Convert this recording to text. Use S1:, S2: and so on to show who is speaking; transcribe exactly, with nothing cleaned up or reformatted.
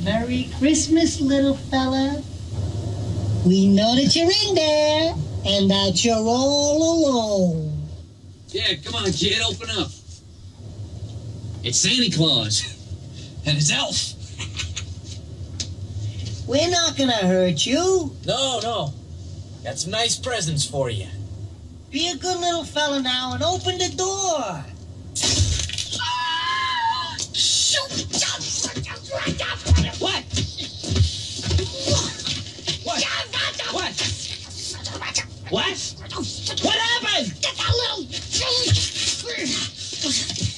S1: Merry Christmas, little fella. We know that you're in there and that you're all alone.
S2: Yeah, come on, kid, open up. It's Santa Claus and his elf.
S1: We're not gonna hurt you.
S3: No, no. Got some nice presents for you.
S1: Be a good little fella now and open the door.
S2: What? What? What? What? What happened?
S1: Get that little...